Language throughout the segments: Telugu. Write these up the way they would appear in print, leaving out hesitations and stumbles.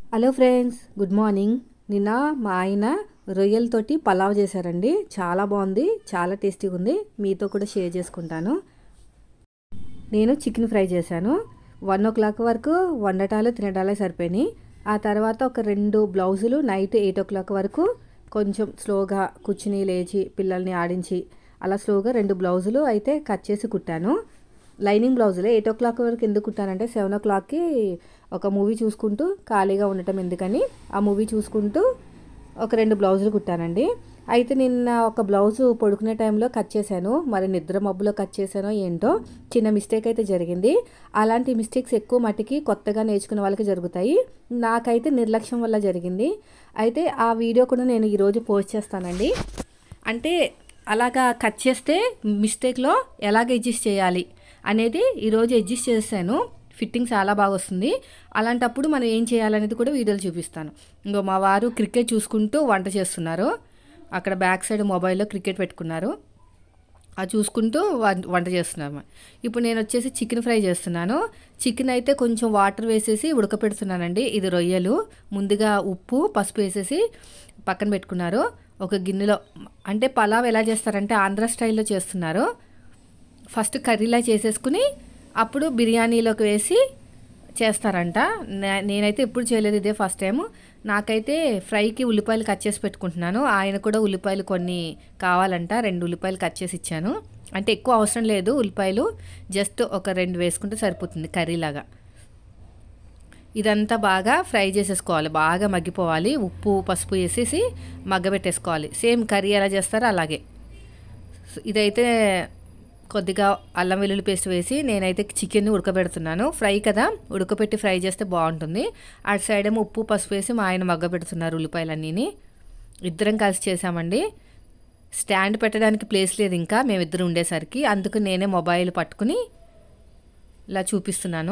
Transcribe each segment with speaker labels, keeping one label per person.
Speaker 1: Hello friends, good morning. నిన్న మా ఆయన రొయ్యలతోటి పలావ్ చేశారండి. చాలా బాగుంది, చాలా టేస్టీగా ఉంది. మీతో కూడా షేర్ చేసుకుంటాను. నేను చికెన్ ఫ్రై చేశాను. 1 o'clock వరకు వండటాలు తినటాలే సరిపోయినాయి. ఆ తర్వాత ఒక 2 బ్లౌజులు నైట్ 8 o'clock వరకు కొంచెం స్లోగా కూర్చుని లేచి పిల్లల్ని ఆడించి అలా స్లోగా 2 బ్లౌజులు అయితే కట్ చేసి కుట్టాను. లైనింగ్ బ్లౌజులే. 8 o'clock వరకు ఎందుకు కుట్టానంటే 7 o'clockకి ఒక మూవీ చూసుకుంటూ ఖాళీగా ఉండటం ఎందుకని ఆ మూవీ చూసుకుంటూ ఒక 2 బ్లౌజులు కుట్టానండి. అయితే నిన్న ఒక బ్లౌజు పడుకునే టైంలో కట్ చేశాను. మరి నిద్ర మబ్బులో కట్ చేశానో ఏంటో చిన్న మిస్టేక్ అయితే జరిగింది. అలాంటి మిస్టేక్స్ ఎక్కువ మట్టికి కొత్తగా నేర్చుకునే వాళ్ళకి జరుగుతాయి. నాకైతే నిర్లక్ష్యం వల్ల జరిగింది. అయితే ఆ వీడియో కూడా నేను ఈరోజు పోస్ట్ చేస్తానండి. అంటే అలాగా కట్ చేస్తే మిస్టేక్లో ఎలాగ అడ్జస్ట్ చేయాలి అనేది ఈరోజు అడ్జస్ట్ చేశాను. ఫిట్టింగ్ చాలా బాగా వస్తుంది. అలాంటప్పుడు మనం ఏం చేయాలనేది కూడా వీడియోలు చూపిస్తాను. ఇంకో మా వారు క్రికెట్ చూసుకుంటూ వంట చేస్తున్నారు. అక్కడ బ్యాక్ సైడ్ మొబైల్లో క్రికెట్ పెట్టుకున్నారు. అది చూసుకుంటూ వంట చేస్తున్నాము. ఇప్పుడు నేను వచ్చేసి చికెన్ ఫ్రై చేస్తున్నాను. చికెన్ అయితే కొంచెం వాటర్ వేసేసి ఉడకపెడుతున్నానండి. ఇది రొయ్యలు ముందుగా ఉప్పు పసుపు వేసేసి పక్కన పెట్టుకున్నారు. ఒక గిన్నెలో అంటే పలావ్ ఎలా చేస్తారంటే ఆంధ్ర స్టైల్లో చేస్తున్నారు. ఫస్ట్ కర్రీలా చేసేసుకుని అప్పుడు బిర్యానీలోకి వేసి చేస్తారంట. నేనైతే ఎప్పుడు చేయలేదు, ఇదే ఫస్ట్ టైం. నాకైతే ఫ్రైకి ఉల్లిపాయలు కట్ చేసి పెట్టుకుంటున్నాను. ఆయన కూడా ఉల్లిపాయలు కొన్ని కావాలంట. 2 ఉల్లిపాయలు కట్ చేసి ఇచ్చాను. అంటే ఎక్కువ అవసరం లేదు ఉల్లిపాయలు, జస్ట్ ఒక 2 వేసుకుంటే సరిపోతుంది కర్రీలాగా. ఇదంతా బాగా ఫ్రై చేసేసుకోవాలి, బాగా మగ్గిపోవాలి. ఉప్పు పసుపు వేసేసి మగ్గబెట్టేసుకోవాలి. సేమ్ కర్రీ ఎలా చేస్తారో అలాగే. ఇదైతే కొద్దిగా అల్లం వెల్లుల్లి పేస్ట్ వేసి నేనైతే చికెన్ని ఉడకబెడుతున్నాను. ఫ్రై కదా, ఉడకబెట్టి ఫ్రై చేస్తే బాగుంటుంది. అటు సైడ్ ఏమో ఉప్పు పసుపు వేసి మా ఆయన మగ్గబెడుతున్నారు ఉల్లిపాయలన్నీని. ఇద్దరం కలిసి చేసామండి. స్టాండ్ పెట్టడానికి ప్లేస్ లేదు ఇంకా మేమిద్దరం ఉండేసరికి, అందుకు నేనే మొబైల్ పట్టుకుని ఇలా చూపిస్తున్నాను.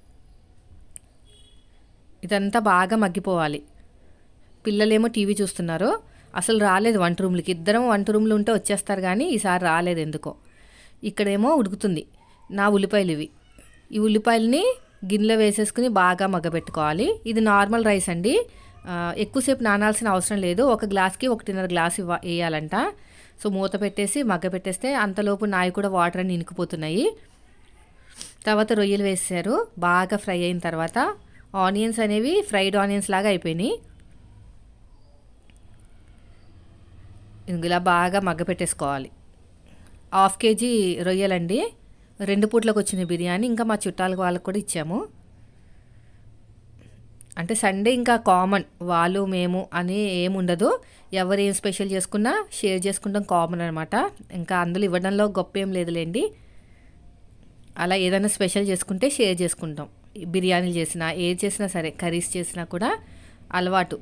Speaker 1: ఇదంతా బాగా మగ్గిపోవాలి. పిల్లలేమో టీవీ చూస్తున్నారు. అసలు రాలేదు వంట రూమ్లకి. ఇద్దరం వంట రూమ్లో ఉంటే వచ్చేస్తారు కానీ ఈసారి రాలేదు ఎందుకో. ఇక్కడేమో ఉడుకుతుంది నా ఉల్లిపాయలు ఇవి. ఈ ఉల్లిపాయలని గిన్నెలో వేసేసుకుని బాగా మగ్గబెట్టుకోవాలి. ఇది నార్మల్ రైస్ అండి. ఎక్కువసేపు నానాల్సిన అవసరం లేదు. ఒక గ్లాస్కి 1.5 గ్లాస్ వేయాలంట. సో మూత పెట్టేసి మగ్గబెట్టేస్తే అంతలోపు నాయి కూడా వాటర్ అని ఇనుకుపోతున్నాయి. తర్వాత రొయ్యలు వేసారు. బాగా ఫ్రై అయిన తర్వాత ఆనియన్స్ అనేవి ఫ్రైడ్ ఆనియన్స్ లాగా అయిపోయినాయి. ఇలా బాగా మగ్గపెట్టేసుకోవాలి. 1/2 kg రొయ్యలండి. 2 పూట్లకు వచ్చిన బిర్యానీ. ఇంకా మా చుట్టాలకు వాళ్ళకు కూడా ఇచ్చాము. అంటే సండే ఇంకా కామన్, వాళ్ళు మేము అని ఏముండదు. ఎవరు ఏం స్పెషల్ చేసుకున్నా షేర్ చేసుకుంటాం, కామన్ అనమాట. ఇంకా అందులో ఇవ్వడంలో గొప్ప ఏం లేదులేండి. అలా ఏదైనా స్పెషల్ చేసుకుంటే షేర్ చేసుకుంటాం. బిర్యానీలు చేసినా ఏది చేసినా సరే, కర్రీస్ చేసినా కూడా అలవాటు.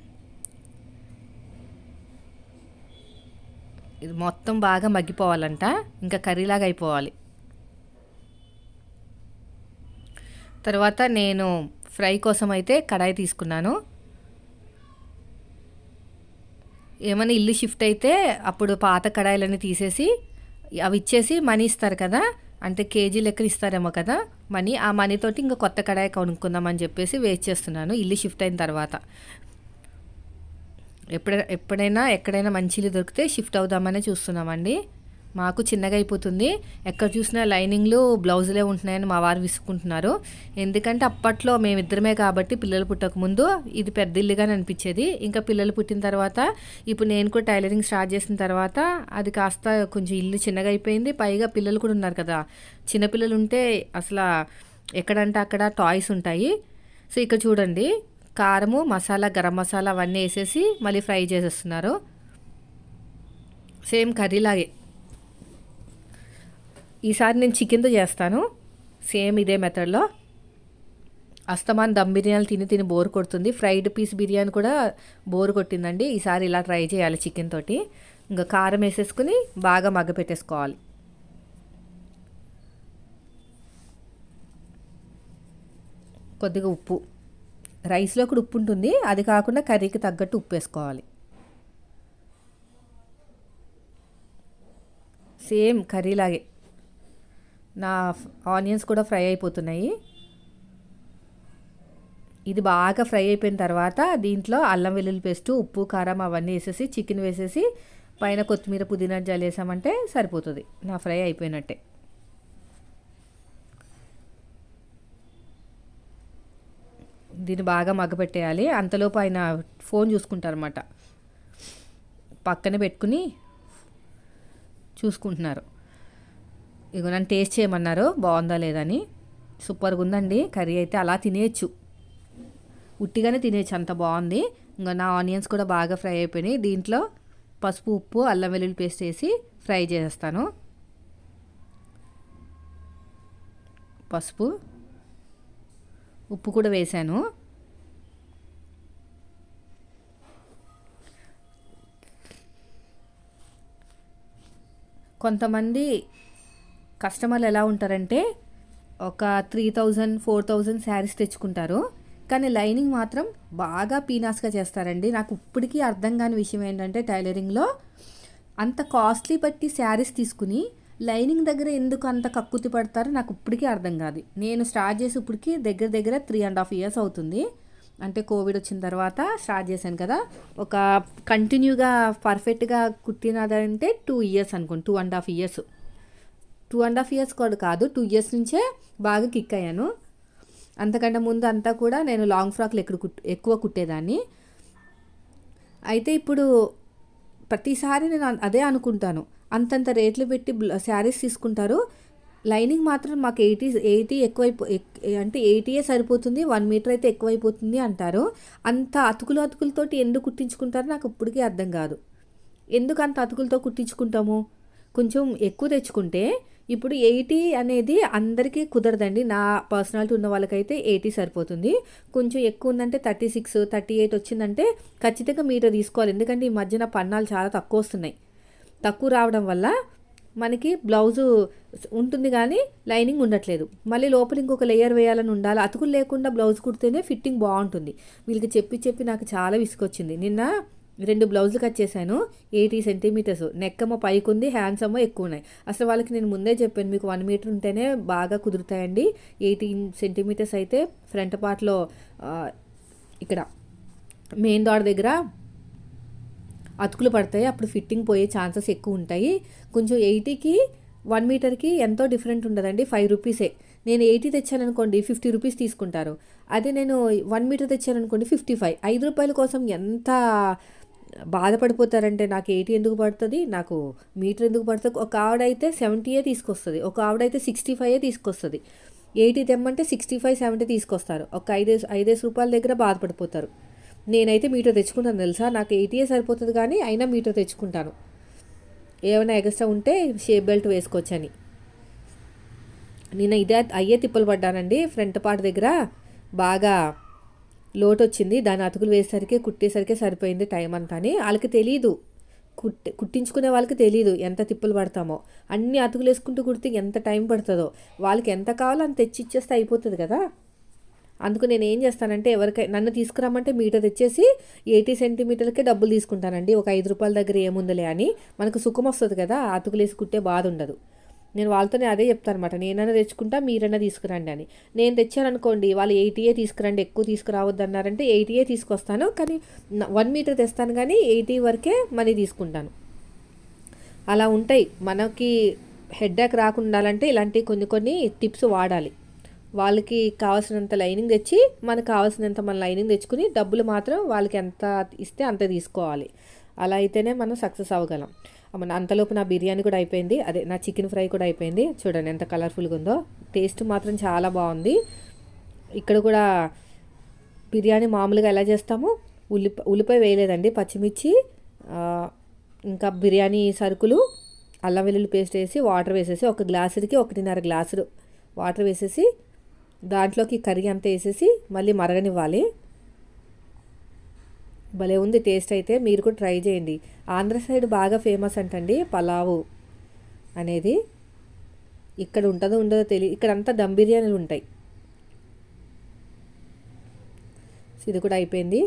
Speaker 1: ఇది మొత్తం బాగా మగ్గిపోవాలంట, ఇంకా కర్రీలాగా అయిపోవాలి. తర్వాత నేను ఫ్రై కోసం అయితే కడాయి తీసుకున్నాను. ఏమైనా ఇల్లు షిఫ్ట్ అయితే అప్పుడు పాత కడాయిలన్నీ తీసేసి అవి ఇచ్చేసి మనీ ఇస్తారు కదా, అంటే కేజీ లెక్కలు ఇస్తారేమో కదా మనీ. ఆ మనీతోటి ఇంకా కొత్త కడాయి కొనుక్కుందామని చెప్పేసి వేస్ట్ చేస్తున్నాను ఇల్లు షిఫ్ట్ అయిన తర్వాత. ఎప్పుడైనా ఎక్కడైనా మంచి ఇల్లు దొరికితే షిఫ్ట్ అవుదామనే చూస్తున్నామండి. మాకు చిన్నగా అయిపోతుంది. ఎక్కడ చూసినా లైనింగ్లు బ్లౌజులే ఉంటున్నాయని మా వారు విసుక్కుంటున్నారు. ఎందుకంటే అప్పట్లో మేమిద్దరమే కాబట్టి పిల్లలు పుట్టకముందు ఇది పెద్ద ఇల్లుగానే అనిపించేది. ఇంకా పిల్లలు పుట్టిన తర్వాత ఇప్పుడు నేను కూడా టైలరింగ్ స్టార్ట్ చేసిన తర్వాత అది కాస్త కొంచెం ఇల్లు చిన్నగా అయిపోయింది. పైగా పిల్లలు కూడా ఉన్నారు కదా, చిన్నపిల్లలు ఉంటే అసలు ఎక్కడంటే అక్కడ టాయ్స్ ఉంటాయి. సో ఇక్కడ చూడండి, కారము మసాలా గరం మసాలా అవన్నీ వేసేసి మళ్ళీ ఫ్రై చేసేస్తున్నారు. సేమ్ కర్రీలాగే. ఈసారి నేను చికెన్తో చేస్తాను సేమ్ ఇదే మెథడ్లో. అస్తమాన్ దమ్ బిర్యానీ తిని తిని బోర్ కొడుతుంది. ఫ్రైడ్ పీస్ బిర్యానీ కూడా బోర్ కొట్టిందండి. ఈసారి ఇలా ట్రై చేయాలి చికెన్ తోటి. ఇంకా కారం వేసేసుకుని బాగా మగ్గపెట్టేసుకోవాలి. కొద్దిగా ఉప్పు, రైస్లో కూడా ఉప్పు ఉంటుంది, అది కాకుండా కర్రీకి తగ్గట్టు ఉప్పు వేసుకోవాలి. సేమ్ కర్రీలాగే. నా ఆనియన్స్ కూడా ఫ్రై అయిపోతున్నాయి. ఇది బాగా ఫ్రై అయిపోయిన తర్వాత దీంట్లో అల్లం వెల్లుల్లి పేస్ట్, ఉప్పు, కారం అవన్నీ వేసేసి చికెన్ వేసేసి పైన కొత్తిమీర, పుదీనా జల్లేసామంటే సరిపోతుంది. నా ఫ్రై అయిపోయినట్టే. దీన్ని బాగా మగ్గపెట్టేయాలి. అంతలోపు ఆయన ఫోన్ చూసుకుంటారన్నమాట. పక్కనే పెట్టుకుని చూసుకుంటున్నారు. ఇగో నన్ను టేస్ట్ చేయమన్నారు బాగుందా లేదని. సూపర్గా ఉందండి కర్రీ అయితే. అలా తినేయచ్చు, ఉట్టిగానే తినేయచ్చు, అంత బాగుంది. ఇంకా నా ఆనియన్స్ కూడా బాగా ఫ్రై అయిపోయినాయి. దీంట్లో పసుపు, ఉప్పు, అల్లం వెల్లుల్లి పేస్ట్ వేసి ఫ్రై చేసేస్తాను. పసుపు, ఉప్పు కూడా వేసాను. కొంతమంది కస్టమర్లు ఎలా ఉంటారంటే ఒక 3000, 4000 శారీస్ తెచ్చుకుంటారు, కానీ లైనింగ్ మాత్రం బాగా పీనాస్గా చేస్తారండి. నాకు ఇప్పటికీ అర్థం కాని విషయం ఏంటంటే టైలరింగ్లో అంత కాస్ట్లీ బట్టి శారీస్ తీసుకుని లైనింగ్ దగ్గర ఎందుకు అంత కక్కుతి పడతారో నాకు ఇప్పటికీ అర్థం కాదు. నేను స్టార్ట్ చేసి ఇప్పటికి దగ్గర దగ్గర 3.5 years అవుతుంది. అంటే కోవిడ్ వచ్చిన తర్వాత స్టార్ట్ చేశాను కదా. ఒక కంటిన్యూగా పర్ఫెక్ట్గా కుట్టినదంటే 2 years అనుకోండి, 2.5 years. 2.5 years కూడా కాదు, 2 years నుంచే బాగా కిక్ అయ్యాను. అంతకంటే ముందు అంతా కూడా నేను లాంగ్ ఫ్రాక్లు ఎక్కువ కుట్టేదాన్ని. అయితే ఇప్పుడు ప్రతిసారి నేను అదే అనుకుంటాను, అంతంత రేట్లు పెట్టి శారీస్ తీసుకుంటారు, లైనింగ్ మాత్రం మాకు 80 అంటే 80 సరిపోతుంది, 1 మీటర్ అయితే ఎక్కువైపోతుంది అంటారు. అంత అతుకులతోటి ఎందుకు కుట్టించుకుంటారో నాకు ఇప్పటికీ అర్థం కాదు. ఎందుకు అంత అతుకులతో కుట్టించుకుంటాము? కొంచెం ఎక్కువ తెచ్చుకుంటే, ఇప్పుడు 80 అనేది అందరికీ కుదరదండి. నా పర్సనాలిటీ ఉన్న వాళ్ళకైతే 80 సరిపోతుంది. కొంచెం ఎక్కువ ఉందంటే 36, 38 వచ్చిందంటే ఖచ్చితంగా మీటర్ తీసుకోవాలి. ఎందుకంటే ఈ మధ్యన పన్నాలు చాలా తక్కువ వస్తున్నాయి. తక్కువ రావడం వల్ల మనకి బ్లౌజు ఉంటుంది కానీ లైనింగ్ ఉండట్లేదు. మళ్ళీ లోపల ఇంకొక లేయర్ వేయాలని ఉండాలి. అతుకులు లేకుండా బ్లౌజ్ కుడితేనే ఫిట్టింగ్ బాగుంటుంది. వీళ్ళకి చెప్పి నాకు చాలా విసుకొచ్చింది. నిన్న 2 బ్లౌజులు కట్ చేశాను, 80 centimeters. నెక్ ఏమో పైకి ఉంది, హ్యాండ్స్ ఏమో ఎక్కువ ఉన్నాయి. అసలు వాళ్ళకి నేను ముందే చెప్పాను, మీకు 1 మీటర్ ఉంటేనే బాగా కుదురుతాయండి. 18 centimeters అయితే ఫ్రంట్ పార్ట్లో ఇక్కడ మెయిన్ డాట్ దగ్గర అతుకులు పడతాయి, అప్పుడు ఫిట్టింగ్ పోయే ఛాన్సెస్ ఎక్కువ ఉంటాయి. కొంచెం 80కి 1 మీటర్కి ఎంతో డిఫరెంట్ ఉండదండి, 5 రూపీసే. నేను 80 తెచ్చాననుకోండి 50 రూపీస్ తీసుకుంటారు. అదే నేను 1 మీటర్ తెచ్చాననుకోండి 55. 5 రూపాయల కోసం ఎంత బాధపడిపోతారంటే, నాకు 80 ఎందుకు పడుతుంది, నాకు మీటర్ ఎందుకు పడుతుంది. ఒక ఆవిడైతే 70 తీసుకొస్తుంది, ఒక ఆవిడైతే 65 తీసుకొస్తుంది. 80 తెమ్మంటే 65, 70 తీసుకొస్తారు. ఒక 5 రూపాయల దగ్గర బాధపడిపోతారు. నేనైతే మీటర్ తెచ్చుకుంటాను తెలుసా. నాకు 80 సరిపోతుంది కానీ అయినా మీటర్ తెచ్చుకుంటాను, ఏమైనా ఎక్స్ట్రా ఉంటే షేప్ బెల్ట్ వేసుకోవచ్చని. నేను అయ్యే తిప్పలు పడ్డానండి. ఫ్రంట్ పార్ట్ దగ్గర బాగా లోటు వచ్చింది, దాని అతుకులు వేసేసరికి కుట్టేసరికి సరిపోయింది టైం అంతా అని. వాళ్ళకి తెలీదు, కుట్టించుకునే వాళ్ళకి తెలీదు ఎంత తిప్పలు పడతామో. అన్ని అతుకులు వేసుకుంటూ కుడితే ఎంత టైం పడుతుందో. వాళ్ళకి ఎంత కావాలో అంత తెచ్చి ఇచ్చేస్తే అయిపోతుంది కదా. అందుకు నేను ఏం చేస్తానంటే, నన్ను తీసుకురామంటే మీటర్ తెచ్చేసి 80 సెంటీమీటర్లకే డబ్బులు తీసుకుంటానండి. ఒక 5 రూపాయల దగ్గర ఏముందిలే అని, మనకు సుఖం వస్తుంది కదా, అతుకులేసి కుట్టే బాధ ఉండదు. నేను వాళ్ళతోనే అదే చెప్తాను అనమాట, నేనైనా తెచ్చుకుంటా మీరైనా తీసుకురండి అని. నేను తెచ్చాననుకోండి వాళ్ళు 80 తీసుకురండి, ఎక్కువ తీసుకురావద్దు అన్నారంటే 80 తీసుకొస్తాను, కానీ 1 మీటర్ తెస్తాను కానీ 80 వరకే మనీ తీసుకుంటాను. అలా ఉంటాయి. మనకి హెడ్ఏక్ రాకుండా ఉండాలంటే ఇలాంటి కొన్ని టిప్స్ వాడాలి. వాళ్ళకి కావాల్సినంత లైనింగ్ తెచ్చి మనకు కావాల్సినంత మన లైనింగ్ తెచ్చుకుని డబ్బులు మాత్రం వాళ్ళకి ఎంత ఇస్తే అంత తీసుకోవాలి. అలా అయితేనే మనం సక్సెస్ అవ్వగలం. అంతలోపు నా బిర్యానీ కూడా అయిపోయింది, అదే నా చికెన్ ఫ్రై కూడా అయిపోయింది. చూడండి ఎంత కలర్ఫుల్గా ఉందో, టేస్ట్ మాత్రం చాలా బాగుంది. ఇక్కడ కూడా బిర్యానీ మామూలుగా ఎలా చేస్తాము, ఉల్లిపాయ వేయలేదండి, పచ్చిమిర్చి, ఇంకా బిర్యానీ సరుకులు, అల్లం వెల్లుల్లి పేస్ట్ వేసి వాటర్ వేసేసి, 1 గ్లాసుకి 1.5 గ్లాసులు వాటర్ వేసేసి దాంట్లోకి కర్రీ అంతా వేసేసి మళ్ళీ మరగనివ్వాలి. భలే ఉంది టేస్ట్ అయితే, మీరు కూడా ట్రై చేయండి. ఆంధ్ర సైడ్ బాగా ఫేమస్ అంటండి పలావు అనేది. ఇక్కడ ఉంటుందో ఉండదో తెలియదు, ఇక్కడంతా దమ్ బిర్యానీలు ఉంటాయి. ఇది కూడా అయిపోయింది.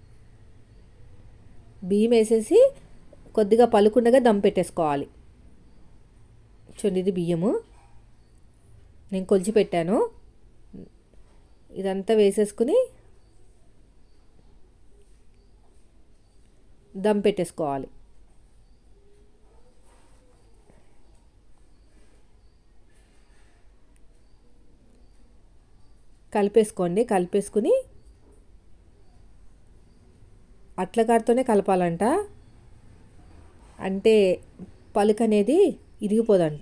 Speaker 1: బియ్యం వేసేసి కొద్దిగా పలుకుండగా దమ్ పెట్టేసుకోవాలి. చూడండి ఇది బియ్యము నేను కొలిచి పెట్టాను. ఇదంతా వేసేసుకుని దమ్ పెట్టేసుకోవాలి. కలిపేసుకుని అట్లకాడతోనే కలపాలంట, అంటే పలుకు అనేది ఇరిగిపోదంట.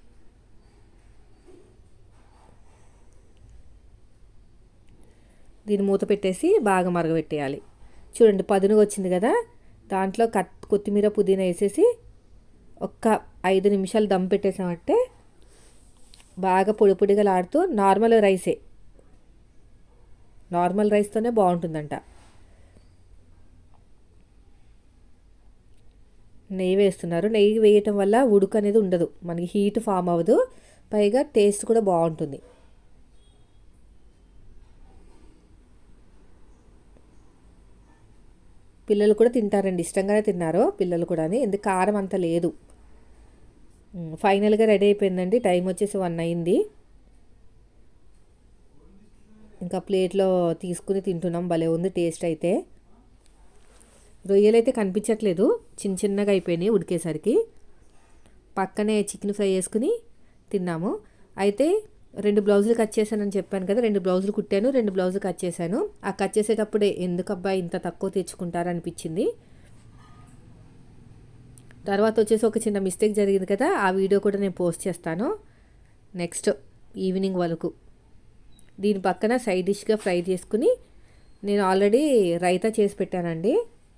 Speaker 1: దీన్ని మూత పెట్టేసి బాగా మరగబెట్టేయాలి. చూడండి పదునుగా వచ్చింది కదా, దాంట్లో కొత్తిమీర పుదీనా వేసేసి ఒక్క 5 నిమిషాలు దమ్ పెట్టేసామంటే బాగా పొడి పొడిగా లాడుతూ నార్మల్ రైస్తోనే బాగుంటుందంట. నెయ్యి వేస్తున్నారు. నెయ్యి వేయటం వల్ల ఉడుకు అనేది ఉండదు, మనకి హీట్ ఫామ్ అవ్వదు, పైగా టేస్ట్ కూడా బాగుంటుంది. పిల్లలు కూడా తింటారండి, ఇష్టంగానే తిన్నారు పిల్లలు కూడా, ఎందుకు కారం అంత లేదు. ఫైనల్గా రెడీ అయిపోయిందండి. టైం వచ్చేసి 1 అయింది. ఇంకా ప్లేట్లో తీసుకుని తింటున్నాం. భలే ఉంది టేస్ట్ అయితే. రొయ్యలు అయితే కనిపించట్లేదు, చిన్న చిన్నగా అయిపోయినాయి ఉడికేసరికి. పక్కనే చికెన్ ఫ్రై చేసుకుని తిన్నాము. అయితే 2 బ్లౌజులు కట్ చేశానని చెప్పాను కదా, 2 బ్లౌజులు కుట్టాను, 2 బ్లౌజులు కట్ చేశాను. ఆ కట్ చేసేటప్పుడే ఎందుకబ్బా ఇంత తక్కువ తెచ్చుకుంటారనిపించింది. తర్వాత వచ్చేసి ఒక చిన్న మిస్టేక్ జరిగింది కదా, ఆ వీడియో కూడా నేను పోస్ట్ చేస్తాను నెక్స్ట్ ఈవినింగ్ వరకు. దీని పక్కన సైడ్ డిష్గా ఫ్రై చేసుకుని నేను ఆల్రెడీ రైతా చేసి పెట్టానండి.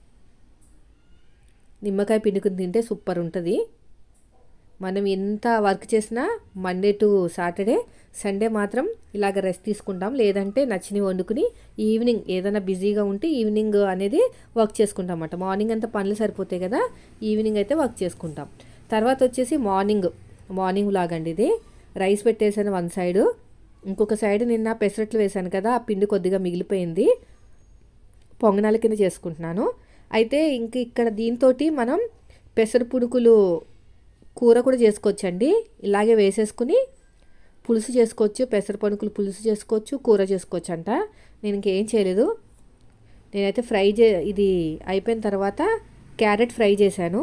Speaker 1: నిమ్మకాయ పిండుకుని తింటే సూపర్ ఉంటుంది. మనం ఎంత వర్క్ చేసినా మండే టు సాటర్డే, సండే మాత్రం ఇలాగ రెస్ట్ తీసుకుంటాం. లేదంటే నచ్చినవి వండుకుని ఈవినింగ్ ఏదైనా బిజీగా ఉంటే ఈవినింగ్ అనేది వర్క్ చేసుకుంటాం అన్నమాట. మార్నింగ్ అంతా పనులు సరిపోతాయి కదా, ఈవినింగ్ అయితే వర్క్ చేసుకుంటాం. తర్వాత వచ్చేసి మార్నింగ్ లాగండి ఇది. రైస్ పెట్టేసాను 1 సైడు, ఇంకొక సైడ్ నిన్న పెసరట్లు వేసాను కదా, ఆ పిండి కొద్దిగా మిగిలిపోయింది, పొంగనాల కింద చేసుకుంటున్నాను. అయితే ఇక్కడ దీంతో మనం పెసర పునుకులు కూర కూడా చేసుకోవచ్చండి. ఇలాగే వేసేసుకుని పులుసు చేసుకోవచ్చు, పెసర పనుకులు పులుసు చేసుకోవచ్చు, కూర చేసుకోవచ్చు అంట. నేను ఇంకేం చేయలేదు. నేనైతే ఇది అయిపోయిన తర్వాత క్యారెట్ ఫ్రై చేశాను.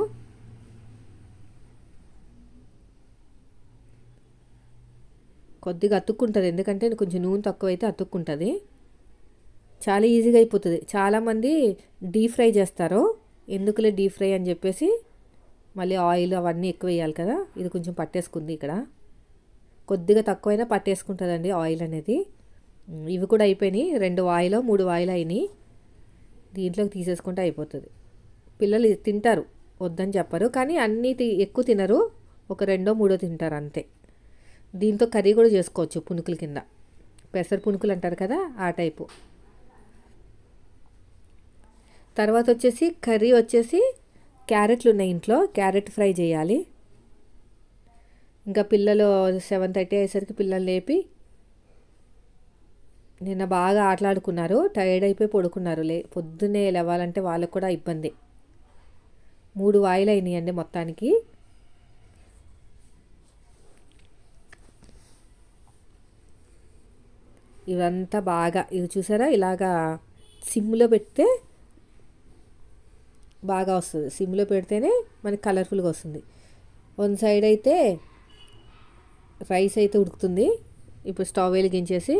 Speaker 1: కొద్దిగా అతుక్కుంటుంది, ఎందుకంటే కొంచెం నూనె తక్కువైతే అతుక్కుంటుంది. చాలా ఈజీగా అయిపోతుంది. చాలామంది డీప్ ఫ్రై చేస్తారు, ఎందుకులే డీప్ ఫ్రై అని చెప్పేసి మళ్ళీ ఆయిల్ అవన్నీ ఎక్కువ వేయాలి కదా. ఇది కొంచెం పట్టేసుకుంది, ఇక్కడ కొద్దిగా తక్కువైనా పట్టేసుకుంటుందండి ఆయిల్ అనేది. ఇవి కూడా అయిపోయినాయి, 2 వాయిలో 3 వాయిలు అయినాయి. దీంట్లోకి తీసేసుకుంటే అయిపోతుంది. పిల్లలు తింటారు, వద్దని చెప్పరు, కానీ అన్నీ ఎక్కువ తినరు, ఒక 2 3 తింటారు అంతే. దీంతో కర్రీ కూడా చేసుకోవచ్చు పునుకుల కింద, పెసర పునుకులు అంటారు కదా ఆ టైపు. తర్వాత వచ్చేసి కర్రీ వచ్చేసి క్యారెట్లు ఉన్నాయి ఇంట్లో, క్యారెట్ ఫ్రై చేయాలి. ఇంకా పిల్లలు 7:30 అయ్యేసరికి పిల్లలు లేపి నిన్న బాగా ఆటలాడుకున్నారు, టైర్డ్ అయిపోయి పడుకున్నారు. పొద్దున్నే లేవాలంటే వాళ్ళకు కూడా ఇబ్బంది. 3 వాయిలు అయినాయండి మొత్తానికి. ఇవంతా బాగా ఇది చూసారా, ఇలాగా సిమ్లో పెడితే బాగా వస్తుంది. సిమ్లో పెడితేనే మనకి కలర్ఫుల్గా వస్తుంది. 1 సైడ్ అయితే రైస్ అయితే ఉడుకుతుంది. ఇప్పుడు స్టవ్ వెలిగించేసి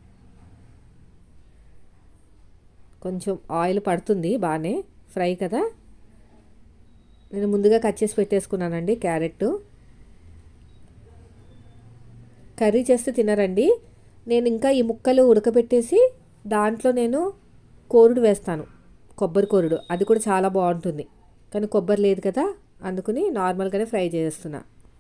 Speaker 1: కొంచెం ఆయిల్ పడుతుంది, బాగానే ఫ్రై కదా. నేను ముందుగా కట్ చేసి పెట్టేసుకున్నానండి క్యారెట్. కర్రీ చేస్తే తినరండి. నేను ఇంకా ఈ ముక్కలు ఉడకబెట్టేసి దాంట్లో నేను కోరుడు వేస్తాను, కొబ్బరి కోరుడు, అది కూడా చాలా బాగుంటుంది. కానీ కొబ్బరి లేదు కదా, అందుకని నార్మల్గానే ఫ్రై చేస్తున్నా.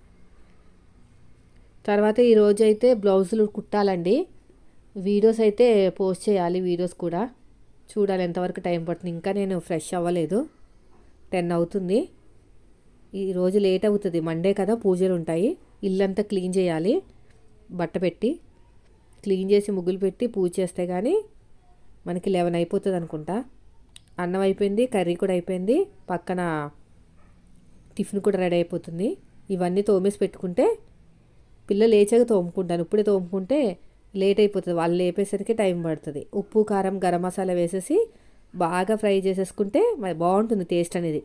Speaker 1: తర్వాత ఈరోజు అయితే బ్లౌజులు కుట్టాలండి. వీడియోస్ అయితే పోస్ట్ చేయాలి, వీడియోస్ కూడా చూడాలి ఎంతవరకు టైం పడుతుంది. ఇంకా నేను ఫ్రెష్ అవ్వలేదు, 10 అవుతుంది. ఈరోజు లేట్ అవుతుంది, మండే కదా, పూజలు ఉంటాయి. ఇల్లంతా క్లీన్ చేయాలి, బట్ట పెట్టి క్లీన్ చేసి ముగ్గులు పెట్టి పూజ చేస్తే కానీ మనకి 11 అయిపోతుంది అనుకుంటా. అన్నం అయిపోయింది, కర్రీ కూడా అయిపోయింది, పక్కన టిఫిన్ కూడా రెడీ అయిపోతుంది. ఇవన్నీ తోమేసి పెట్టుకుంటే పిల్లలు లేచాక తోముకుంటాను. ఇప్పుడే తోముకుంటే లేట్ అయిపోతుంది, వాళ్ళు లేపేసరికి టైం పడుతుంది. ఉప్పు కారం గరం మసాలా వేసేసి బాగా ఫ్రై చేసేసుకుంటే బాగుంటుంది టేస్ట్ అనేది.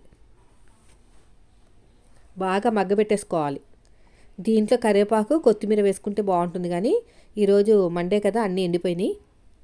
Speaker 1: బాగా మగ్గబెట్టేసుకోవాలి. దీంట్లో కరివేపాకు కొత్తిమీర వేసుకుంటే బాగుంటుంది, కానీ ఈరోజు మండే కదా అన్నీ ఎండిపోయినాయి.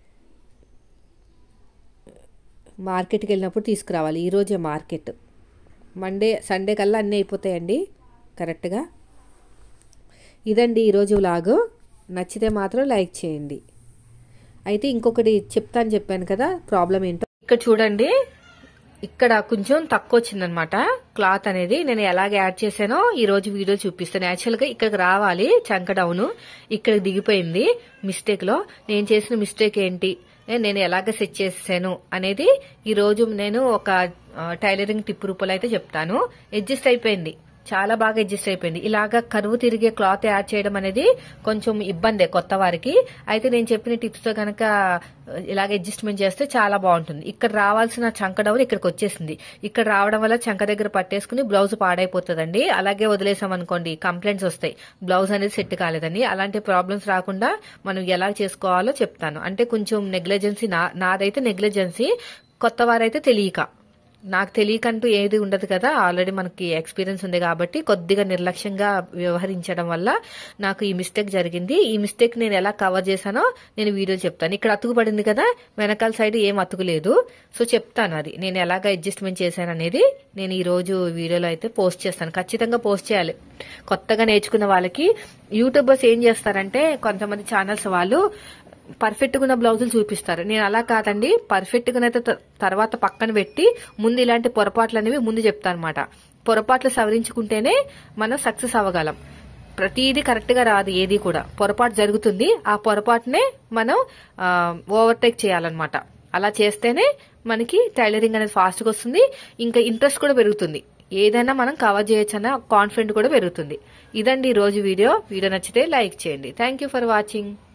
Speaker 1: మార్కెట్కి వెళ్ళినప్పుడు తీసుకురావాలి. ఈరోజే మార్కెట్, సండే కల్లా అన్నీ అయిపోతాయండి కరెక్ట్గా. ఇదండి ఈరోజు వ్లాగ్. నచ్చితే మాత్రం లైక్ చేయండి. అయితే ఇంకొకటి చెప్పాను కదా ప్రాబ్లం ఏంటో. ఇక్కడ చూడండి, ఇక్కడ కొంచెం తక్కువ వచ్చిందనమాట క్లాత్ అనేది. నేను ఎలాగ యాడ్ చేశానో ఈరోజు వీడియో చూపిస్తాను. యాక్చువల్గా ఇక్కడికి రావాలి చంక డౌన్, ఇక్కడికి దిగిపోయింది మిస్టేక్లో. నేను చేసిన మిస్టేక్ ఏంటి, నేను ఎలాగ సెట్ చేసాను అనేది ఈరోజు నేను ఒక టైలరింగ్ టిప్ రూపంలో అయితే చెప్తాను. అడ్జస్ట్ అయిపోయింది, చాలా బాగా అడ్జస్ట్ అయిపోయింది. ఇలాగా కరువు తిరిగే క్లాత్ యాడ్ చేయడం అనేది కొంచెం ఇబ్బందే కొత్త వారికి. అయితే నేను చెప్పిన టిప్స్ తో కనుక ఇలాగ అడ్జస్ట్మెంట్ చేస్తే చాలా బాగుంటుంది. ఇక్కడ రావాల్సిన చంక డౌన్ ఇక్కడికి వచ్చేసింది. ఇక్కడ రావడం వల్ల చంక దగ్గర పట్టేసుకుని బ్లౌజ్ పాడైపోతుందండి. అలాగే వదిలేసాం అనుకోండి కంప్లైంట్స్ వస్తాయి, బ్లౌజ్ అనేది సెట్ కాలేదని. అలాంటి ప్రాబ్లమ్స్ రాకుండా మనం ఎలా చేసుకోవాలో చెప్తాను. అంటే కొంచెం నెగ్లిజెన్సీ, నాదైతే నెగ్లిజెన్సీ, కొత్త వారైతే తెలియక. నాకు తెలియకంటూ ఏది ఉండదు కదా, ఆల్రెడీ మనకి ఎక్స్పీరియన్స్ ఉంది కాబట్టి కొద్దిగా నిర్లక్ష్యంగా వ్యవహరించడం వల్ల నాకు ఈ మిస్టేక్ జరిగింది. ఈ మిస్టేక్ నేను ఎలా కవర్ చేశానో నేను వీడియో చెప్తాను. ఇక్కడ అతుకు పడింది కదా, వెనకాల సైడ్ ఏం అతుకులేదు. సో చెప్తాను అది నేను ఎలాగ అడ్జస్ట్మెంట్ చేశాను అనేది. నేను ఈ రోజు వీడియోలో అయితే పోస్ట్ చేస్తాను. ఖచ్చితంగా పోస్ట్ చేయాలి. కొత్తగా నేర్చుకున్న వాళ్ళకి యూట్యూబర్స్ ఏం చేస్తారంటే, కొంతమంది ఛానల్స్ వాళ్ళు పర్ఫెక్ట్ గా ఉన్న బ్లౌజులు చూపిస్తారు. నేను అలా కాదండి, పర్ఫెక్ట్ గా అయితే తర్వాత పక్కన పెట్టి ముందు ఇలాంటి పొరపాట్లు అనేవి ముందు చెప్తాను అనమాట. పొరపాట్లు సవరించుకుంటేనే మనం సక్సెస్ అవ్వగలం. ప్రతిదీ కరెక్ట్ గా రాదు, ఏది కూడా పొరపాటు జరుగుతుంది. ఆ పొరపాటునే మనం ఓవర్టేక్ చేయాలన్నమాట. అలా చేస్తేనే మనకి టైలరింగ్ అనేది ఫాస్ట్ గా వస్తుంది. ఇంకా ఇంట్రెస్ట్ కూడా పెరుగుతుంది. ఏదైనా మనం కవర్ చేయొచ్చన్న కాన్ఫిడెంట్ కూడా పెరుగుతుంది. ఇదండి ఈ రోజు వీడియో. నచ్చితే లైక్ చేయండి. Thank you for watching.